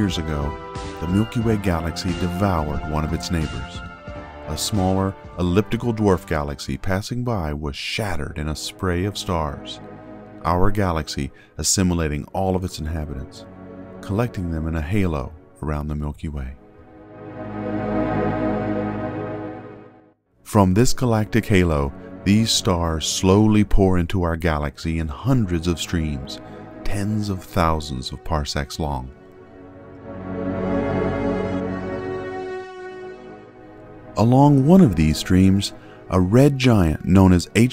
years ago, the Milky Way galaxy devoured one of its neighbors. A smaller, elliptical dwarf galaxy passing by was shattered in a spray of stars, our galaxy assimilating all of its inhabitants, collecting them in a halo around the Milky Way. From this galactic halo, these stars slowly pour into our galaxy in hundreds of streams, tens of thousands of parsecs long. Along one of these streams, a red giant known as HIP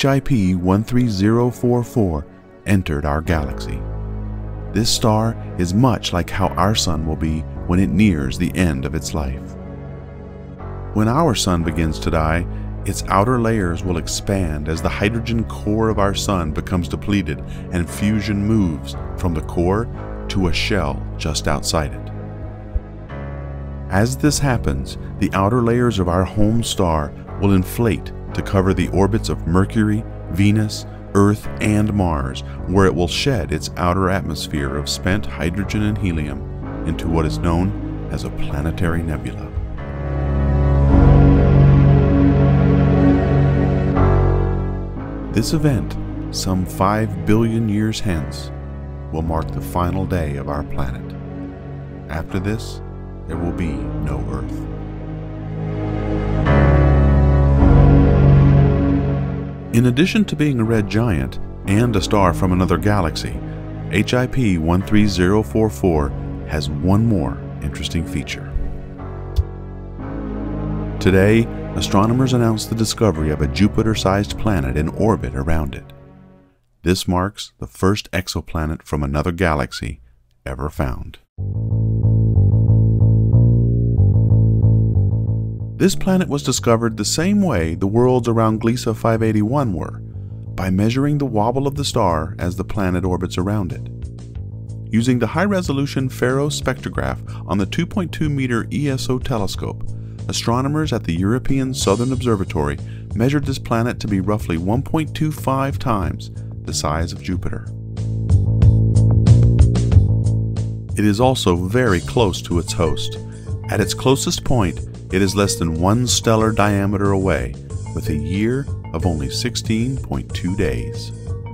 13044 entered our galaxy. This star is much like how our sun will be when it nears the end of its life. When our sun begins to die, its outer layers will expand as the hydrogen core of our sun becomes depleted and fusion moves from the core to a shell just outside it. As this happens, the outer layers of our home star will inflate to cover the orbits of Mercury, Venus, Earth, and Mars, where it will shed its outer atmosphere of spent hydrogen and helium into what is known as a planetary nebula. This event, some 5 billion years hence, will mark the final day of our planet. After this, there will be no Earth. In addition to being a red giant and a star from another galaxy, HIP 13044 has one more interesting feature. Today, astronomers announced the discovery of a Jupiter-sized planet in orbit around it. This marks the first exoplanet from another galaxy ever found. This planet was discovered the same way the worlds around Gliese 581 were, by measuring the wobble of the star as the planet orbits around it. Using the high-resolution Faro spectrograph on the 2.2-meter ESO telescope, astronomers at the European Southern Observatory measured this planet to be roughly 1.25 times the size of Jupiter. It is also very close to its host. At its closest point, it is less than 1 stellar diameter away, with a year of only 16.2 days.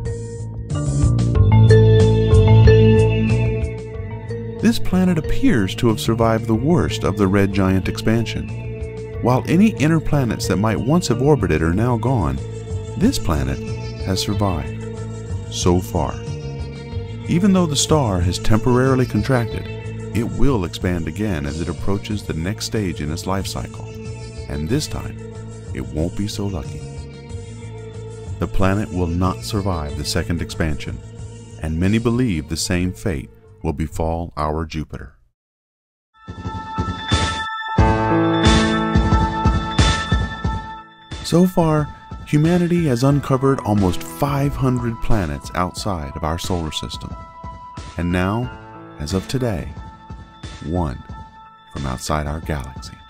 This planet appears to have survived the worst of the red giant expansion. While any inner planets that might once have orbited are now gone, this planet has survived. So far. Even though the star has temporarily contracted, it will expand again as it approaches the next stage in its life cycle, and this time, it won't be so lucky. The planet will not survive the second expansion, and many believe the same fate will befall our Jupiter. So far, humanity has uncovered almost 500 planets outside of our solar system, and now, as of today, one from outside our galaxy.